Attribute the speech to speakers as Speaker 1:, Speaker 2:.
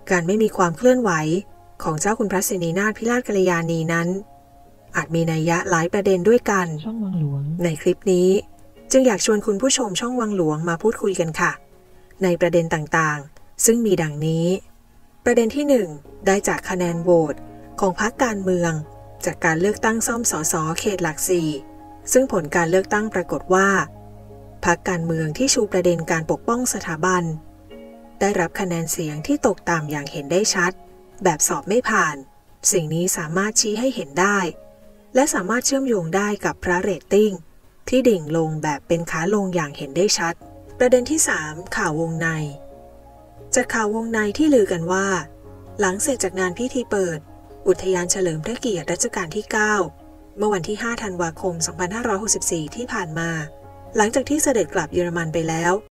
Speaker 1: การไม่มีความเคลื่อนไหวของเจ้าคุณพระสินีนาถพิราชกัลยาณีนั้นอาจมีนัยยะหลายประเด็นด้วยกัน
Speaker 2: ช่องวังหลวง
Speaker 1: ในคลิปนี้จึงอยากชวนคุณผู้ชมช่องวังหลวงมาพูดคุยกันค่ะในประเด็นต่างๆซึ่งมีดังนี้ประเด็นที่ 1 ได้จากคะแนนโหวตของพรรคการเมืองจากการเลือกตั้งซ่อมสสเขตหลัก 4ซึ่งผลการเลือกตั้งปรากฏว่าพรรคการเมืองที่ชูประเด็นการปกป้องสถาบันได้รับคะแนนเสียงที่ตกต่ำอย่างเห็นได้ชัดแบบสอบไม่ผ่านสิ่งนี้สามารถชี้ให้เห็นได้และสามารถเชื่อมโยงได้กับพระเรตติ้งที่ดิ่งลงแบบเป็นขาลงอย่างเห็นได้ชัดประเด็นที่ 3 ข่าววงในจากข่าววงในที่ลือกันว่าหลังเสร็จจากงานพิธีเปิดอุทยานเฉลิมพระเกียรติรัชกาลที่ 9 เมื่อวันที่ 5 ธันวาคม 2564 ที่ผ่านมาหลังจากที่เสด็จกลับเยอรมันไปแล้ว